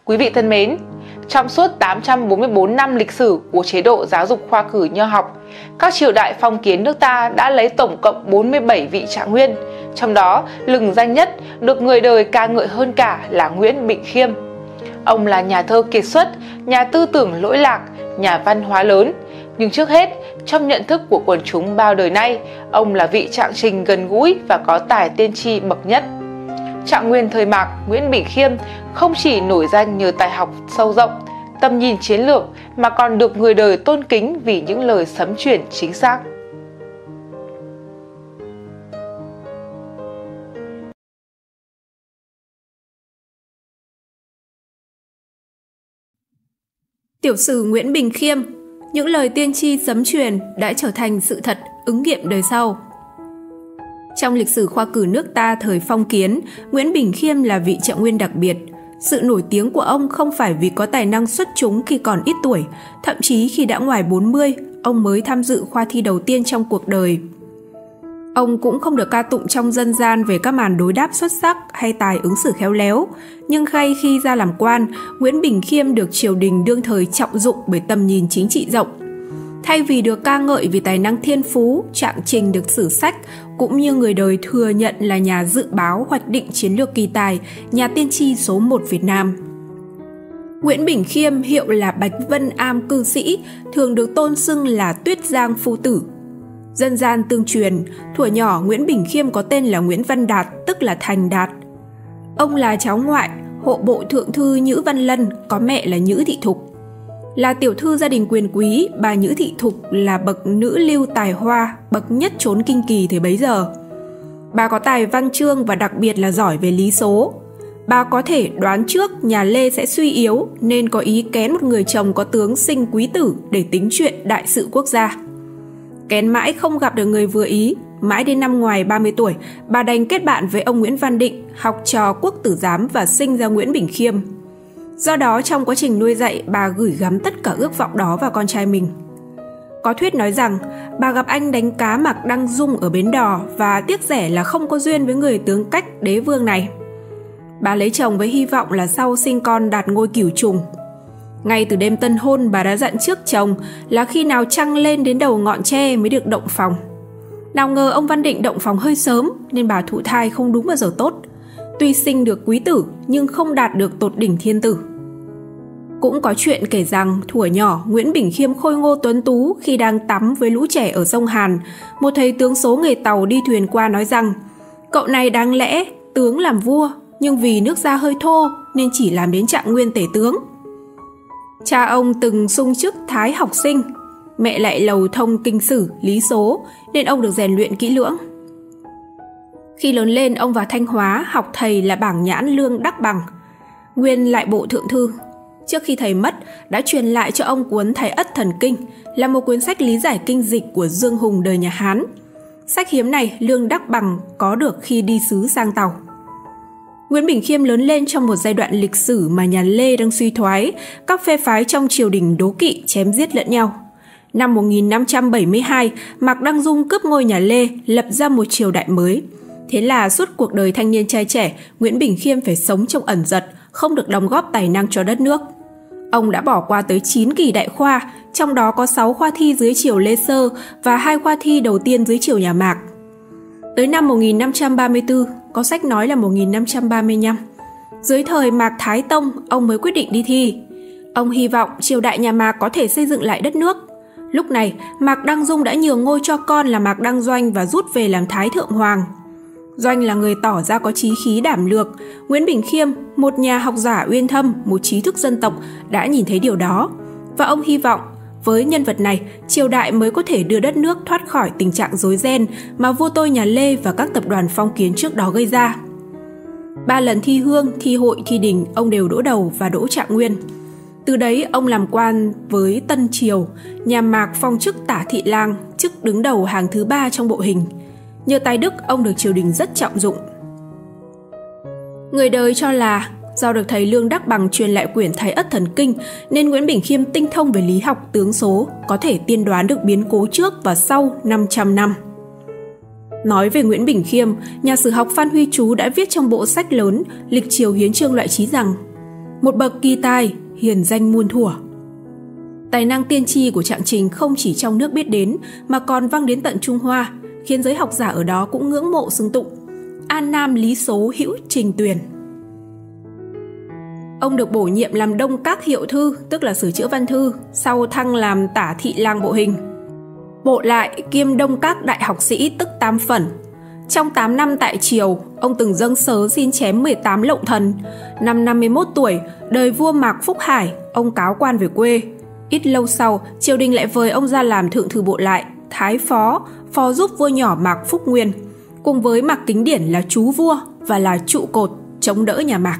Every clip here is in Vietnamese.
Quý vị thân mến, trong suốt 844 năm lịch sử của chế độ giáo dục khoa cử nho học, các triều đại phong kiến nước ta đã lấy tổng cộng 47 vị trạng nguyên, trong đó lừng danh nhất được người đời ca ngợi hơn cả là Nguyễn Bỉnh Khiêm. Ông là nhà thơ kiệt xuất, nhà tư tưởng lỗi lạc, nhà văn hóa lớn. Nhưng trước hết, trong nhận thức của quần chúng bao đời nay, ông là vị trạng trình gần gũi và có tài tiên tri bậc nhất. Trạng nguyên thời Mạc Nguyễn Bỉnh Khiêm không chỉ nổi danh nhờ tài học sâu rộng, tầm nhìn chiến lược mà còn được người đời tôn kính vì những lời sấm truyền chính xác. Tiểu sử Nguyễn Bỉnh Khiêm, những lời tiên tri sấm truyền đã trở thành sự thật ứng nghiệm đời sau. Trong lịch sử khoa cử nước ta thời phong kiến, Nguyễn Bỉnh Khiêm là vị trạng nguyên đặc biệt. Sự nổi tiếng của ông không phải vì có tài năng xuất chúng khi còn ít tuổi, thậm chí khi đã ngoài 40, ông mới tham dự khoa thi đầu tiên trong cuộc đời. Ông cũng không được ca tụng trong dân gian về các màn đối đáp xuất sắc hay tài ứng xử khéo léo, nhưng ngay khi ra làm quan, Nguyễn Bỉnh Khiêm được triều đình đương thời trọng dụng bởi tầm nhìn chính trị rộng. Thay vì được ca ngợi vì tài năng thiên phú, trạng trình được sử sách, cũng như người đời thừa nhận là nhà dự báo hoạch định chiến lược kỳ tài, nhà tiên tri số 1 Việt Nam. Nguyễn Bỉnh Khiêm hiệu là Bạch Vân Am cư sĩ, thường được tôn xưng là Tuyết Giang phu tử. Dân gian tương truyền, thuở nhỏ Nguyễn Bỉnh Khiêm có tên là Nguyễn Văn Đạt, tức là Thành Đạt. Ông là cháu ngoại, hộ bộ thượng thư Nhữ Văn Lân, có mẹ là Nhữ Thị Thục. Là tiểu thư gia đình quyền quý, bà Nhữ Thị Thục là bậc nữ lưu tài hoa, bậc nhất chốn kinh kỳ thời bấy giờ. Bà có tài văn chương và đặc biệt là giỏi về lý số. Bà có thể đoán trước nhà Lê sẽ suy yếu nên có ý kén một người chồng có tướng sinh quý tử để tính chuyện đại sự quốc gia. Kén mãi không gặp được người vừa ý, mãi đến năm ngoài 30 tuổi, bà đành kết bạn với ông Nguyễn Văn Định, học trò quốc tử giám và sinh ra Nguyễn Bỉnh Khiêm. Do đó trong quá trình nuôi dạy, bà gửi gắm tất cả ước vọng đó vào con trai mình. Có thuyết nói rằng bà gặp anh đánh cá Mạc Đăng Dung ở bến đò và tiếc rẻ là không có duyên với người tướng cách đế vương này. Bà lấy chồng với hy vọng là sau sinh con đạt ngôi cửu trùng. Ngay từ đêm tân hôn, bà đã dặn trước chồng là khi nào trăng lên đến đầu ngọn tre mới được động phòng. Nào ngờ ông Văn Định động phòng hơi sớm nên bà thụ thai không đúng vào giờ tốt. Tuy sinh được quý tử nhưng không đạt được tột đỉnh thiên tử. Cũng có chuyện kể rằng thuở nhỏ Nguyễn Bỉnh Khiêm khôi ngô tuấn tú khi đang tắm với lũ trẻ ở sông Hàn. Một thầy tướng số nghề tàu đi thuyền qua nói rằng cậu này đáng lẽ tướng làm vua, nhưng vì nước da hơi thô nên chỉ làm đến trạng nguyên tể tướng. Cha ông từng sung chức thái học sinh, mẹ lại lầu thông kinh sử, lý số nên ông được rèn luyện kỹ lưỡng. Khi lớn lên, ông vào Thanh Hóa học thầy là bảng nhãn Lương Đắc Bằng, nguyên lại bộ thượng thư. Trước khi thầy mất, đã truyền lại cho ông cuốn Thái Ất Thần Kinh, là một cuốn sách lý giải kinh dịch của Dương Hùng đời nhà Hán. Sách hiếm này Lương Đắc Bằng có được khi đi sứ sang Tàu. Nguyễn Bỉnh Khiêm lớn lên trong một giai đoạn lịch sử mà nhà Lê đang suy thoái, các phe phái trong triều đình đố kỵ chém giết lẫn nhau. Năm 1572, Mạc Đăng Dung cướp ngôi nhà Lê, lập ra một triều đại mới. Thế là suốt cuộc đời thanh niên trai trẻ, Nguyễn Bỉnh Khiêm phải sống trong ẩn dật, không được đóng góp tài năng cho đất nước. Ông đã bỏ qua tới 9 kỳ đại khoa, trong đó có 6 khoa thi dưới triều Lê Sơ và 2 khoa thi đầu tiên dưới triều nhà Mạc. Tới năm 1534, có sách nói là 1535, dưới thời Mạc Thái Tông, ông mới quyết định đi thi. Ông hy vọng triều đại nhà Mạc có thể xây dựng lại đất nước. Lúc này, Mạc Đăng Dung đã nhường ngôi cho con là Mạc Đăng Doanh và rút về làm Thái Thượng Hoàng. Doanh là người tỏ ra có chí khí đảm lược. Nguyễn Bỉnh Khiêm, một nhà học giả uyên thâm, một trí thức dân tộc, đã nhìn thấy điều đó. Và ông hy vọng, với nhân vật này, triều đại mới có thể đưa đất nước thoát khỏi tình trạng rối ren mà vua tôi nhà Lê và các tập đoàn phong kiến trước đó gây ra. 3 lần thi hương, thi hội, thi đình, ông đều đỗ đầu và đỗ trạng nguyên. Từ đấy, ông làm quan với Tân Triều, nhà Mạc phong chức Tả Thị Lang, chức đứng đầu hàng thứ 3 trong bộ hình. Nhờ tài đức, ông được triều đình rất trọng dụng. Người đời cho là do được thầy Lương Đắc Bằng truyền lại quyển Thái Ất Thần Kinh nên Nguyễn Bỉnh Khiêm tinh thông về lý học tướng số, có thể tiên đoán được biến cố trước và sau 500 năm. Nói về Nguyễn Bỉnh Khiêm, nhà sử học Phan Huy Chú đã viết trong bộ sách lớn Lịch Triều Hiến Chương Loại Trí rằng một bậc kỳ tài, hiền danh muôn thuở. Tài năng tiên tri của Trạng Trình không chỉ trong nước biết đến mà còn vang đến tận Trung Hoa, khiến giới học giả ở đó cũng ngưỡng mộ xưng tụng. An Nam Lý Số Hữu Trình Tuyền. Ông được bổ nhiệm làm Đông Các Hiệu Thư, tức là sửa chữa văn thư, sau thăng làm Tả Thị Lang Bộ Hình. Bộ lại kiêm Đông Các Đại Học Sĩ, tức Tam Phẩm. Trong 8 năm tại triều, ông từng dâng sớ xin chém 18 lộng thần. Năm 51 tuổi, đời vua Mạc Phúc Hải, ông cáo quan về quê. Ít lâu sau, triều đình lại vời ông ra làm thượng thư bộ lại, thái phó, phó giúp vua nhỏ Mạc Phúc Nguyên, cùng với Mạc Kính Điển là chú vua và là trụ cột chống đỡ nhà Mạc.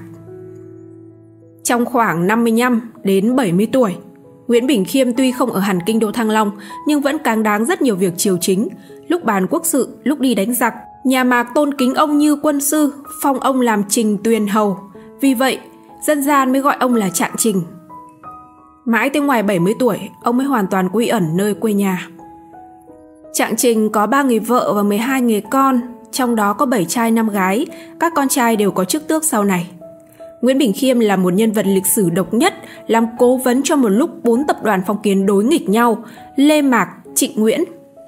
Trong khoảng 55 đến 70 tuổi, Nguyễn Bỉnh Khiêm tuy không ở hẳn kinh đô Thăng Long nhưng vẫn cáng đáng rất nhiều việc triều chính, lúc bàn quốc sự, lúc đi đánh giặc. Nhà Mạc tôn kính ông như quân sư, phong ông làm Trình Tuyền hầu. Vì vậy, dân gian mới gọi ông là Trạng Trình. Mãi tới ngoài 70 tuổi, ông mới hoàn toàn quy ẩn nơi quê nhà. Trạng Trình có 3 người vợ và 12 người con, trong đó có 7 trai 5 gái, các con trai đều có chức tước sau này. Nguyễn Bỉnh Khiêm là một nhân vật lịch sử độc nhất, làm cố vấn cho một lúc 4 tập đoàn phong kiến đối nghịch nhau, Lê Mạc, Trịnh Nguyễn.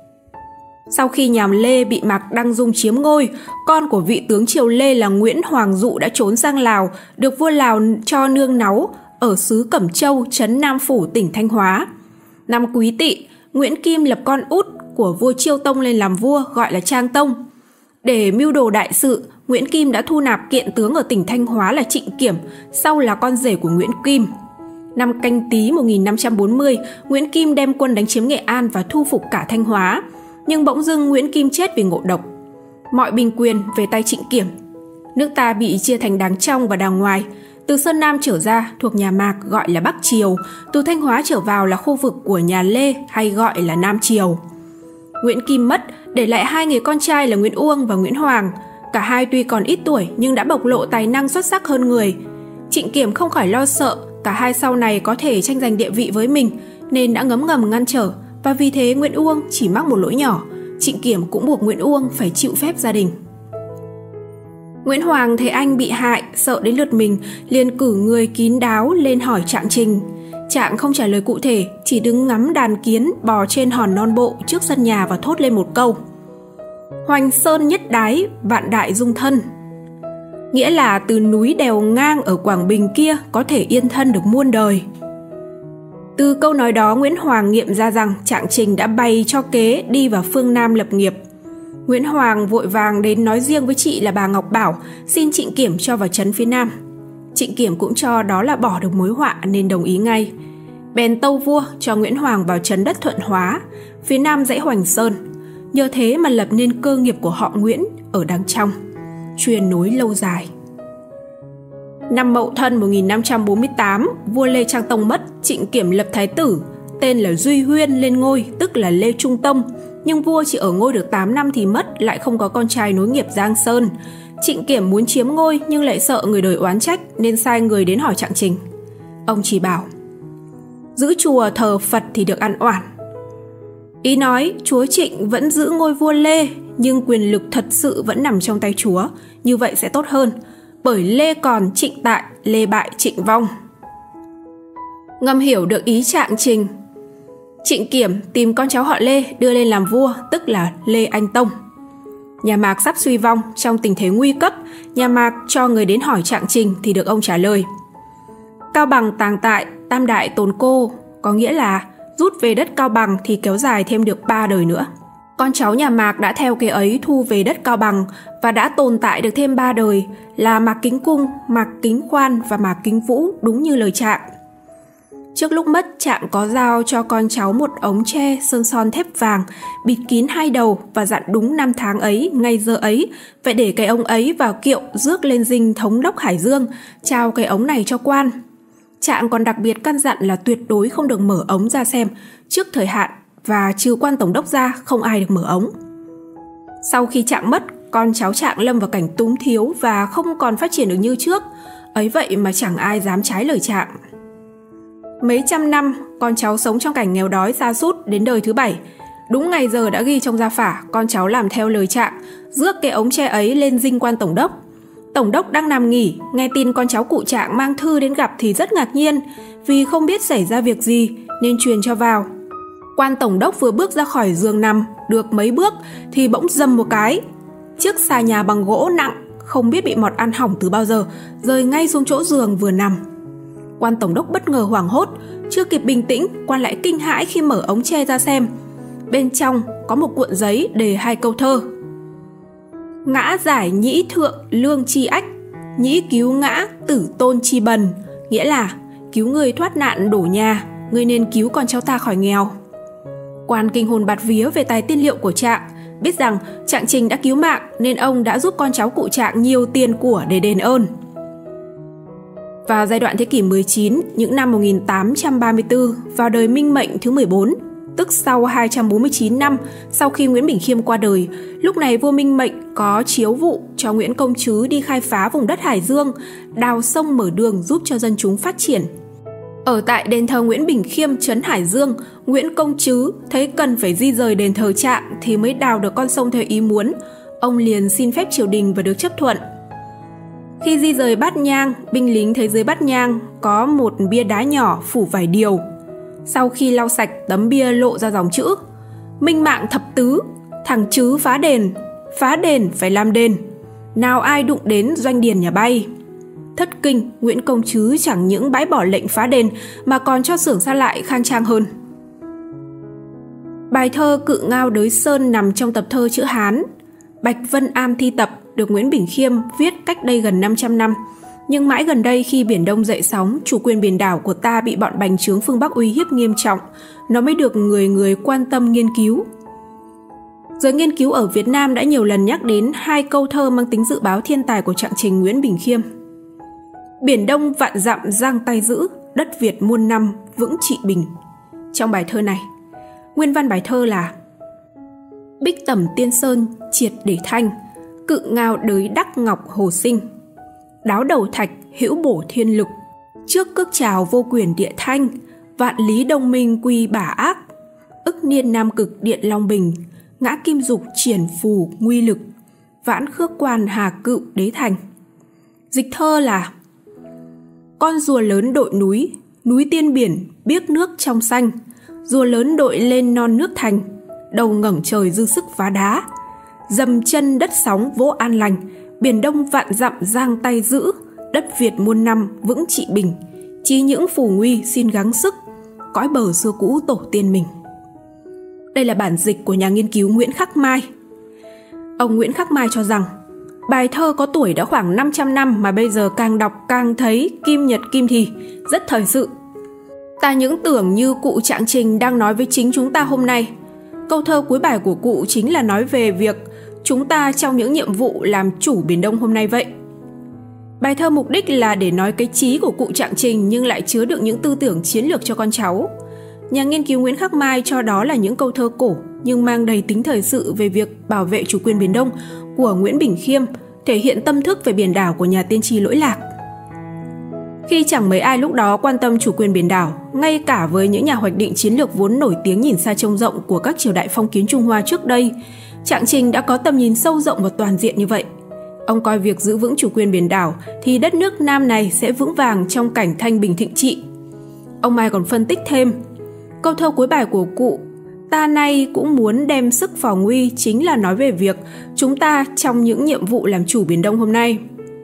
Sau khi nhà Lê bị Mạc Đăng Dung chiếm ngôi, con của vị tướng triều Lê là Nguyễn Hoàng Dụ đã trốn sang Lào, được vua Lào cho nương náu ở xứ Cẩm Châu, trấn Nam Phủ, tỉnh Thanh Hóa. Năm Quý Tỵ, Nguyễn Kim lập con út của vua Chiêu Tông lên làm vua, gọi là Trang Tông. Để mưu đồ đại sự, Nguyễn Kim đã thu nạp kiện tướng ở tỉnh Thanh Hóa là Trịnh Kiểm, sau là con rể của Nguyễn Kim. Năm Canh Tý 1540, Nguyễn Kim đem quân đánh chiếm Nghệ An và thu phục cả Thanh Hóa. Nhưng bỗng dưng Nguyễn Kim chết vì ngộ độc. Mọi binh quyền về tay Trịnh Kiểm. Nước ta bị chia thành đàng trong và đàng ngoài. Từ Sơn Nam trở ra thuộc nhà Mạc gọi là Bắc Triều, từ Thanh Hóa trở vào là khu vực của nhà Lê hay gọi là Nam Triều. Nguyễn Kim mất, để lại 2 người con trai là Nguyễn Uông và Nguyễn Hoàng. Cả hai tuy còn ít tuổi nhưng đã bộc lộ tài năng xuất sắc hơn người. Trịnh Kiểm không khỏi lo sợ cả hai sau này có thể tranh giành địa vị với mình, nên đã ngấm ngầm ngăn trở, và vì thế Nguyễn Uông chỉ mắc một lỗi nhỏ. Trịnh Kiểm cũng buộc Nguyễn Uông phải chịu phép gia đình. Nguyễn Hoàng thấy anh bị hại, sợ đến lượt mình, liền cử người kín đáo lên hỏi Trạng Trình. Trạng không trả lời cụ thể, chỉ đứng ngắm đàn kiến bò trên hòn non bộ trước sân nhà và thốt lên một câu: Hoành sơn nhất đái, vạn đại dung thân. Nghĩa là từ núi đèo ngang ở Quảng Bình kia có thể yên thân được muôn đời. Từ câu nói đó, Nguyễn Hoàng nghiệm ra rằng Trạng Trình đã bày cho kế đi vào phương Nam lập nghiệp. Nguyễn Hoàng vội vàng đến nói riêng với chị là bà Ngọc Bảo, xin Trịnh Kiểm cho vào trấn phía Nam. Trịnh Kiểm cũng cho đó là bỏ được mối họa nên đồng ý ngay. Bèn tâu vua cho Nguyễn Hoàng vào trấn đất Thuận Hóa, phía Nam dãy Hoành Sơn. Nhờ thế mà lập nên cơ nghiệp của họ Nguyễn ở đằng trong, truyền nối lâu dài. Năm Mậu Thân 1548, vua Lê Trang Tông mất, Trịnh Kiểm lập thái tử, tên là Duy Huyên lên ngôi, tức là Lê Trung Tông. Nhưng vua chỉ ở ngôi được 8 năm thì mất, lại không có con trai nối nghiệp Giang Sơn. Trịnh Kiểm muốn chiếm ngôi nhưng lại sợ người đời oán trách, nên sai người đến hỏi Trạng Trình. Ông chỉ bảo: giữ chùa thờ Phật thì được ăn oản. Ý nói chúa Trịnh vẫn giữ ngôi vua Lê, nhưng quyền lực thật sự vẫn nằm trong tay chúa, như vậy sẽ tốt hơn, bởi Lê còn Trịnh tại, Lê bại Trịnh vong. Ngầm hiểu được ý Trạng Trình, Trịnh Kiểm tìm con cháu họ Lê đưa lên làm vua, tức là Lê Anh Tông. Nhà Mạc sắp suy vong, trong tình thế nguy cấp, nhà Mạc cho người đến hỏi Trạng Trình thì được ông trả lời: Cao Bằng tàng tại, tam đại tồn cô, có nghĩa là rút về đất Cao Bằng thì kéo dài thêm được 3 đời nữa. Con cháu nhà Mạc đã theo kế ấy thu về đất Cao Bằng và đã tồn tại được thêm 3 đời là Mạc Kính Cung, Mạc Kính Khoan và Mạc Kính Vũ, đúng như lời Trạng. Trước lúc mất, Trạng có giao cho con cháu một ống tre sơn son thép vàng, bịt kín 2 đầu và dặn đúng năm tháng ấy, ngày giờ ấy, phải để cái ống ấy vào kiệu rước lên dinh thống đốc Hải Dương, trao cái ống này cho quan. Trạng còn đặc biệt căn dặn là tuyệt đối không được mở ống ra xem trước thời hạn, và trừ quan tổng đốc ra không ai được mở ống. Sau khi Trạng mất, con cháu Trạng lâm vào cảnh túng thiếu và không còn phát triển được như trước, ấy vậy mà chẳng ai dám trái lời Trạng. Mấy trăm năm, con cháu sống trong cảnh nghèo đói sa sút đến đời thứ 7. Đúng ngày giờ đã ghi trong gia phả, con cháu làm theo lời Trạng, rước cái ống tre ấy lên dinh quan tổng đốc. Tổng đốc đang nằm nghỉ, nghe tin con cháu cụ Trạng mang thư đến gặp thì rất ngạc nhiên, vì không biết xảy ra việc gì nên truyền cho vào. Quan tổng đốc vừa bước ra khỏi giường nằm được mấy bước thì bỗng dầm một cái. Chiếc xà nhà bằng gỗ nặng, không biết bị mọt ăn hỏng từ bao giờ, rơi ngay xuống chỗ giường vừa nằm. Quan tổng đốc bất ngờ hoảng hốt, chưa kịp bình tĩnh, quan lại kinh hãi khi mở ống tre ra xem. Bên trong có một cuộn giấy đề 2 câu thơ: Ngã giải nhĩ thượng lương chi ách, nhĩ cứu ngã tử tôn chi bần. Nghĩa là cứu người thoát nạn đổ nhà, người nên cứu con cháu ta khỏi nghèo. Quan kinh hồn bạt vía về tài tiên liệu của Trạng, biết rằng Trạng Trình đã cứu mạng nên ông đã giúp con cháu cụ Trạng nhiều tiền của để đền ơn. Vào giai đoạn thế kỷ 19, những năm 1834, vào đời Minh Mệnh thứ 14, tức sau 249 năm sau khi Nguyễn Bỉnh Khiêm qua đời, lúc này vua Minh Mệnh có chiếu vụ cho Nguyễn Công Trứ đi khai phá vùng đất Hải Dương, đào sông mở đường giúp cho dân chúng phát triển. Ở tại đền thờ Nguyễn Bỉnh Khiêm trấn Hải Dương, Nguyễn Công Trứ thấy cần phải di rời đền thờ Trạng thì mới đào được con sông theo ý muốn. Ông liền xin phép triều đình và được chấp thuận. Khi di rời bát nhang, binh lính thấy dưới bát nhang có một bia đá nhỏ phủ vải điều. Sau khi lau sạch, tấm bia lộ ra dòng chữ: Minh mạng thập tứ, thằng Trứ phá đền phải làm đền, nào ai đụng đến doanh điền nhà bay. Thất kinh, Nguyễn Công Trứ chẳng những bãi bỏ lệnh phá đền mà còn cho xưởng xây lại khang trang hơn. Bài thơ Cự Ngao Đới Sơn nằm trong tập thơ chữ Hán. Bạch Vân Am thi tập được Nguyễn Bỉnh Khiêm viết cách đây gần 500 năm. Nhưng mãi gần đây khi Biển Đông dậy sóng, chủ quyền biển đảo của ta bị bọn bành trướng phương Bắc uy hiếp nghiêm trọng, nó mới được người người quan tâm nghiên cứu. Giới nghiên cứu ở Việt Nam đã nhiều lần nhắc đến 2 câu thơ mang tính dự báo thiên tài của Trạng Trình Nguyễn Bỉnh Khiêm. Biển Đông vạn dặm giang tay giữ, đất Việt muôn năm vững trị bình. Trong bài thơ này, nguyên văn bài thơ là: Bích tẩm tiên sơn triệt để thanh, cự ngao đới đắc ngọc hồ sinh. Đáo đầu thạch hữu bổ thiên lực, trước cước trào vô quyền địa thanh. Vạn lý đông minh quy bả ác, ức niên nam cực điện long bình. Ngã kim dục triển phù nguy lực, vãn khước quan hà cựu đế thành. Dịch thơ là: Con rùa lớn đội núi, núi tiên biển biếc nước trong xanh. Rùa lớn đội lên non nước thành, đầu ngẩng trời dư sức phá đá. Dầm chân đất sóng vỗ an lành, biển Đông vạn dặm giang tay giữ, đất Việt muôn năm vững trị bình. Chí những phù nguy xin gắng sức, cõi bờ xưa cũ tổ tiên mình. Đây là bản dịch của nhà nghiên cứu Nguyễn Khắc Mai. Ông Nguyễn Khắc Mai cho rằng bài thơ có tuổi đã khoảng 500 năm mà bây giờ càng đọc càng thấy kim nhật kim thì, rất thời sự. Ta những tưởng như cụ Trạng Trình đang nói với chính chúng ta hôm nay. Câu thơ cuối bài của cụ chính là nói về việc chúng ta trong những nhiệm vụ làm chủ Biển Đông hôm nay vậy. Bài thơ mục đích là để nói cái chí của cụ Trạng Trình nhưng lại chứa đựng những tư tưởng chiến lược cho con cháu. Nhà nghiên cứu Nguyễn Khắc Mai cho đó là những câu thơ cổ nhưng mang đầy tính thời sự về việc bảo vệ chủ quyền Biển Đông của Nguyễn Bỉnh Khiêm, thể hiện tâm thức về biển đảo của nhà tiên tri lỗi lạc. Khi chẳng mấy ai lúc đó quan tâm chủ quyền biển đảo, ngay cả với những nhà hoạch định chiến lược vốn nổi tiếng nhìn xa trông rộng của các triều đại phong kiến Trung Hoa trước đây, Trạng Trình đã có tầm nhìn sâu rộng và toàn diện như vậy. Ông coi việc giữ vững chủ quyền biển đảo thì đất nước Nam này sẽ vững vàng trong cảnh thanh bình thịnh trị. Ông Mai còn phân tích thêm, câu thơ cuối bài của cụ "Ta nay cũng muốn đem sức phò nguy" chính là nói về việc chúng ta trong những nhiệm vụ làm chủ Biển Đông hôm nay.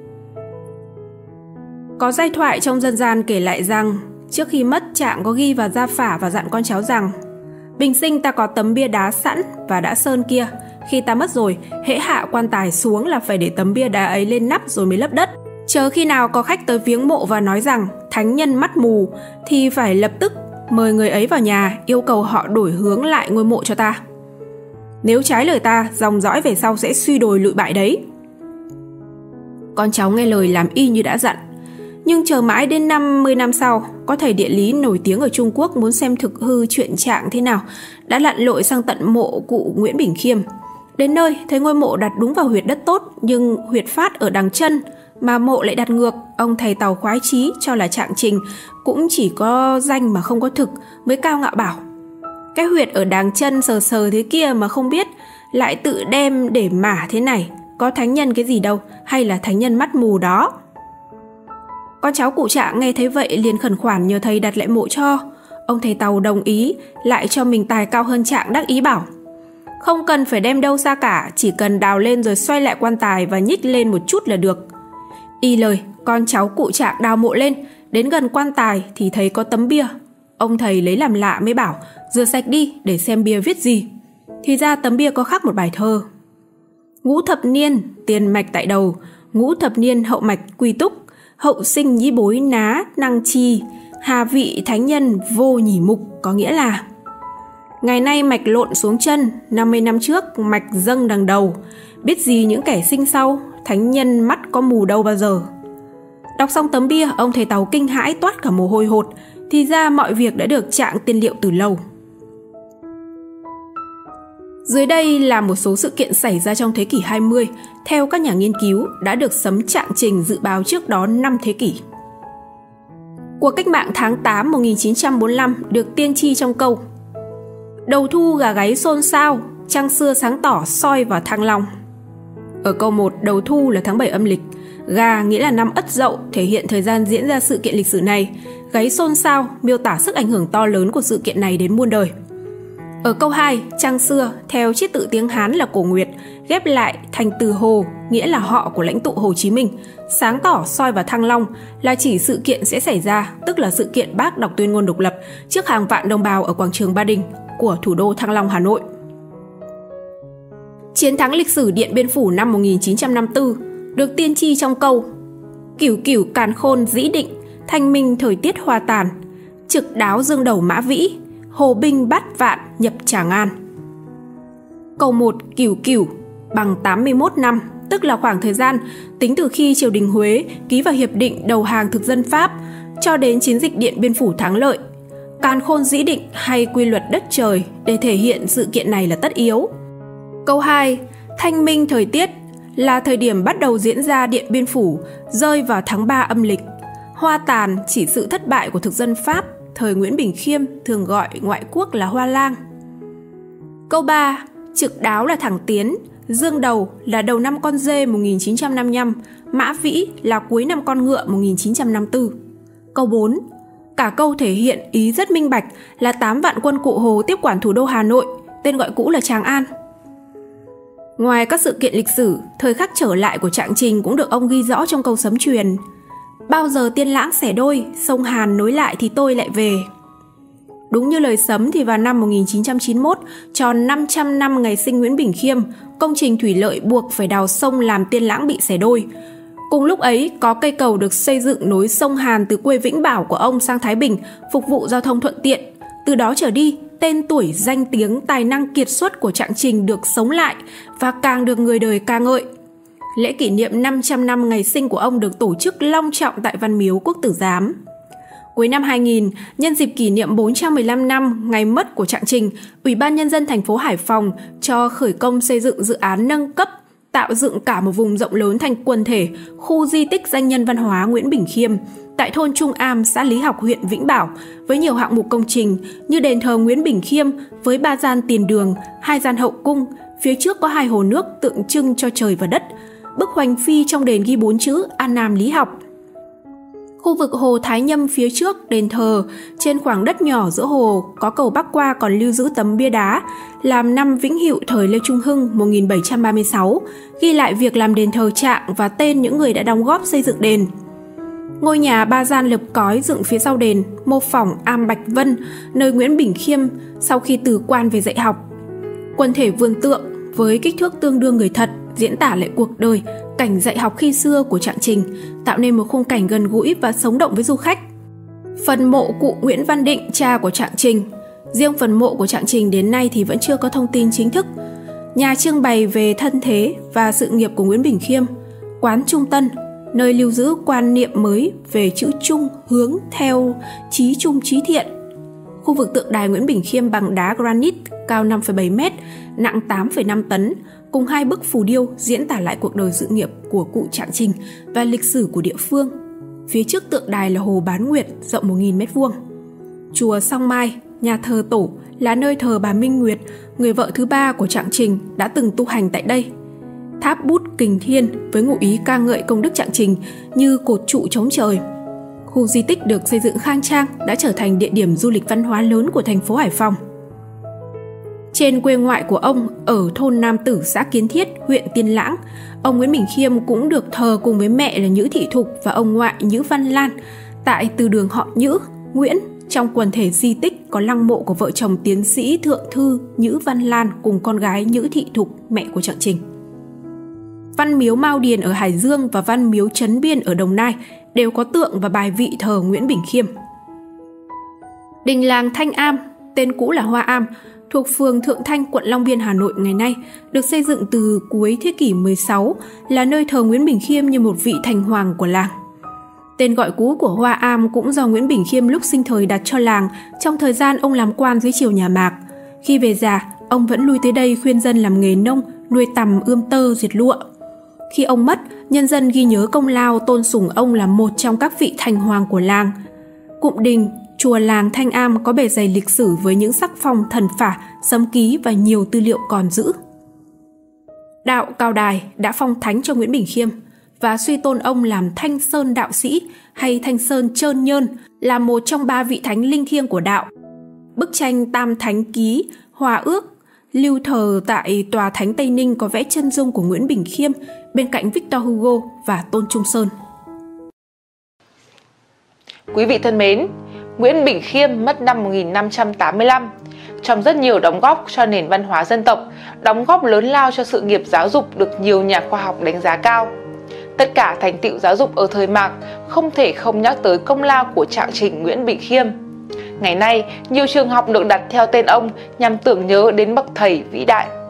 Có giai thoại trong dân gian kể lại rằng trước khi mất, Trạng có ghi vào gia phả và dặn con cháu rằng: Bình sinh ta có tấm bia đá sẵn và đã sơn kia, khi ta mất rồi, hễ hạ quan tài xuống là phải để tấm bia đá ấy lên nắp rồi mới lấp đất. Chờ khi nào có khách tới viếng mộ và nói rằng thánh nhân mắt mù thì phải lập tức mời người ấy vào nhà, yêu cầu họ đổi hướng lại ngôi mộ cho ta. Nếu trái lời ta, dòng dõi về sau sẽ suy đồi lụi bại đấy. Con cháu nghe lời làm y như đã dặn. Nhưng chờ mãi đến 50 năm sau, có thầy địa lý nổi tiếng ở Trung Quốc muốn xem thực hư chuyện Trạng thế nào, đã lặn lội sang tận mộ cụ Nguyễn Bỉnh Khiêm. Đến nơi, thấy ngôi mộ đặt đúng vào huyệt đất tốt, nhưng huyệt phát ở đằng chân, mà mộ lại đặt ngược. Ông thầy Tàu khoái chí cho là Trạng Trình cũng chỉ có danh mà không có thực, mới cao ngạo bảo: Cái huyệt ở đằng chân sờ sờ thế kia mà không biết, lại tự đem để mả thế này, có thánh nhân cái gì đâu, hay là thánh nhân mắt mù đó. Con cháu cụ Trạng nghe thấy vậy liền khẩn khoản nhờ thầy đặt lại mộ cho. Ông thầy Tàu đồng ý, lại cho mình tài cao hơn Trạng đắc ý bảo: không cần phải đem đâu xa cả, chỉ cần đào lên rồi xoay lại quan tài và nhích lên một chút là được. Y lời, con cháu cụ Trạng đào mộ lên, đến gần quan tài thì thấy có tấm bia. Ông thầy lấy làm lạ mới bảo: rửa sạch đi để xem bia viết gì. Thì ra tấm bia có khắc một bài thơ: ngũ thập niên tiền mạch tại đầu, ngũ thập niên hậu mạch quy túc, hậu sinh nhĩ bối ná năng chi, hà vị thánh nhân vô nhỉ mục. Có nghĩa là ngày nay mạch lộn xuống chân, 50 năm trước mạch dâng đằng đầu, biết gì những kẻ sinh sau, thánh nhân mắt có mù đâu bao giờ. Đọc xong tấm bia, ông thầy Tàu kinh hãi toát cả mồ hôi hột. Thì ra mọi việc đã được Trạng tiên liệu từ lâu. Dưới đây là một số sự kiện xảy ra trong thế kỷ 20, theo các nhà nghiên cứu đã được Sấm Trạng Trình dự báo trước đó 5 thế kỷ. Cuộc cách mạng tháng 8 1945 được tiên tri trong câu: đầu thu gà gáy xôn xao, trăng xưa sáng tỏ soi vào Thăng Long. Ở câu 1, đầu thu là tháng 7 âm lịch, gà nghĩa là năm Ất Dậu, thể hiện thời gian diễn ra sự kiện lịch sử này, gáy xôn xao miêu tả sức ảnh hưởng to lớn của sự kiện này đến muôn đời. Ở câu 2, trăng xưa theo chiết tự tiếng Hán là Cổ Nguyệt, ghép lại thành từ Hồ, nghĩa là họ của lãnh tụ Hồ Chí Minh. Sáng tỏ soi vào Thăng Long là chỉ sự kiện sẽ xảy ra, tức là sự kiện Bác đọc tuyên ngôn độc lập trước hàng vạn đồng bào ở quảng trường Ba Đình của thủ đô Thăng Long, Hà Nội. Chiến thắng lịch sử Điện Biên Phủ năm 1954 được tiên tri trong câu: cửu cửu càn khôn dĩ định, thanh minh thời tiết hoa tàn, trực đáo dương đầu mã vĩ, hồ binh bát vạn nhập Tràng An. Câu 1, cửu cửu bằng 81 năm, tức là khoảng thời gian tính từ khi triều đình Huế ký vào hiệp định đầu hàng thực dân Pháp cho đến chiến dịch Điện Biên Phủ thắng lợi. Càn khôn dĩ định hay quy luật đất trời để thể hiện sự kiện này là tất yếu. Câu 2, thanh minh thời tiết là thời điểm bắt đầu diễn ra Điện Biên Phủ, rơi vào tháng 3 âm lịch. Hoa tàn chỉ sự thất bại của thực dân Pháp thời Nguyễn Bỉnh Khiêm, thường gọi ngoại quốc là Hoa Lang. Câu 3, trực đáo là thẳng tiến, dương đầu là đầu năm Con Dê 1955, mã vĩ là cuối năm Con Ngựa 1954. Câu 4, cả câu thể hiện ý rất minh bạch là 8 vạn quân Cụ Hồ tiếp quản thủ đô Hà Nội, tên gọi cũ là Tràng An. Ngoài các sự kiện lịch sử, thời khắc trở lại của Trạng Trình cũng được ông ghi rõ trong câu sấm truyền: bao giờ tiên lãng xẻ đôi, sông Hàn nối lại thì tôi lại về. Đúng như lời sấm thì vào năm 1991, tròn 500 năm ngày sinh Nguyễn Bỉnh Khiêm, công trình thủy lợi buộc phải đào sông làm tiên lãng bị xẻ đôi. Cùng lúc ấy, có cây cầu được xây dựng nối sông Hàn từ quê Vĩnh Bảo của ông sang Thái Bình, phục vụ giao thông thuận tiện. Từ đó trở đi, tên tuổi, danh tiếng, tài năng kiệt xuất của Trạng Trình được sống lại và càng được người đời ca ngợi. Lễ kỷ niệm 500 năm ngày sinh của ông được tổ chức long trọng tại Văn Miếu Quốc Tử Giám. Cuối năm 2000, nhân dịp kỷ niệm 415 năm ngày mất của Trạng Trình, Ủy ban Nhân dân thành phố Hải Phòng cho khởi công xây dựng dự án nâng cấp, tạo dựng cả một vùng rộng lớn thành quần thể khu di tích danh nhân văn hóa Nguyễn Bỉnh Khiêm tại thôn Trung Am, xã Lý Học, huyện Vĩnh Bảo, với nhiều hạng mục công trình như đền thờ Nguyễn Bỉnh Khiêm với 3 gian tiền đường, 2 gian hậu cung, phía trước có 2 hồ nước tượng trưng cho trời và đất. Bức hoành phi trong đền ghi 4 chữ An Nam Lý Học. Khu vực hồ Thái Nhâm phía trước đền thờ, trên khoảng đất nhỏ giữa hồ có cầu bắc qua còn lưu giữ tấm bia đá làm năm Vĩnh Hữu thời Lê Trung Hưng 1736, ghi lại việc làm đền thờ Trạng và tên những người đã đóng góp xây dựng đền. Ngôi nhà 3 gian lợp cói dựng phía sau đền, mô phỏng am Bạch Vân, nơi Nguyễn Bỉnh Khiêm sau khi từ quan về dạy học. Quần thể vườn tượng với kích thước tương đương người thật, diễn tả lại cuộc đời, cảnh dạy học khi xưa của Trạng Trình, tạo nên một khung cảnh gần gũi và sống động với du khách. Phần mộ cụ Nguyễn Văn Định, cha của Trạng Trình. Riêng phần mộ của Trạng Trình đến nay thì vẫn chưa có thông tin chính thức. Nhà trưng bày về thân thế và sự nghiệp của Nguyễn Bỉnh Khiêm. Quán Trung Tân, nơi lưu giữ quan niệm mới về chữ Trung hướng theo chí trung chí thiện. Khu vực tượng đài Nguyễn Bỉnh Khiêm bằng đá granite cao 5,7 m, nặng 8,5 tấn, cùng 2 bức phù điêu diễn tả lại cuộc đời sự nghiệp của cụ Trạng Trình và lịch sử của địa phương. Phía trước tượng đài là hồ Bán Nguyệt rộng 1.000 m². Chùa Song Mai, nhà thờ tổ, là nơi thờ bà Minh Nguyệt, người vợ thứ 3 của Trạng Trình, đã từng tu hành tại đây. tháp bút kình thiên với ngụ ý ca ngợi công đức Trạng Trình như cột trụ chống trời. Khu di tích được xây dựng khang trang đã trở thành địa điểm du lịch văn hóa lớn của thành phố Hải Phòng. Trên quê ngoại của ông ở thôn Nam Tử, xã Kiến Thiết, huyện Tiên Lãng, ông Nguyễn Bình Khiêm cũng được thờ cùng với mẹ là Nhữ Thị Thục và ông ngoại Nhữ Văn Lan tại từ đường họ Nhữ, Nguyễn. Trong quần thể di tích có lăng mộ của vợ chồng tiến sĩ thượng thư Nhữ Văn Lan cùng con gái Nhữ Thị Thục, mẹ của Trạng Trình. Văn miếu Mao Điền ở Hải Dương và văn miếu Trấn Biên ở Đồng Nai đều có tượng và bài vị thờ Nguyễn Bình Khiêm. Đình làng Thanh Am, tên cũ là Hoa Am, thuộc phường Thượng Thanh, quận Long Biên, Hà Nội ngày nay, được xây dựng từ cuối thế kỷ 16, là nơi thờ Nguyễn Bình Khiêm như một vị thành hoàng của làng. Tên gọi cũ của Hoa Am cũng do Nguyễn Bình Khiêm lúc sinh thời đặt cho làng trong thời gian ông làm quan dưới triều nhà Mạc. Khi về già, ông vẫn lui tới đây khuyên dân làm nghề nông, nuôi tằm, ươm tơ, dệt lụa. Khi ông mất, nhân dân ghi nhớ công lao, tôn sùng ông là một trong các vị thành hoàng của làng. Cụm đình, chùa làng Thanh Am có bề dày lịch sử với những sắc phong thần phả, sấm ký và nhiều tư liệu còn giữ. Đạo Cao Đài đã phong thánh cho Nguyễn Bình Khiêm và suy tôn ông làm Thanh Sơn đạo sĩ hay Thanh Sơn Trơn Nhơn, là một trong 3 vị thánh linh thiêng của đạo. Bức tranh Tam Thánh Ký, Hòa Ước lưu thờ tại Tòa Thánh Tây Ninh có vẽ chân dung của Nguyễn Bình Khiêm bên cạnh Victor Hugo và Tôn Trung Sơn. Quý vị thân mến, Nguyễn Bình Khiêm mất năm 1585. Trong rất nhiều đóng góp cho nền văn hóa dân tộc, đóng góp lớn lao cho sự nghiệp giáo dục được nhiều nhà khoa học đánh giá cao. Tất cả thành tựu giáo dục ở thời Mạc không thể không nhắc tới công lao của Trạng Trình Nguyễn Bình Khiêm. Ngày nay, nhiều trường học được đặt theo tên ông nhằm tưởng nhớ đến bậc thầy vĩ đại.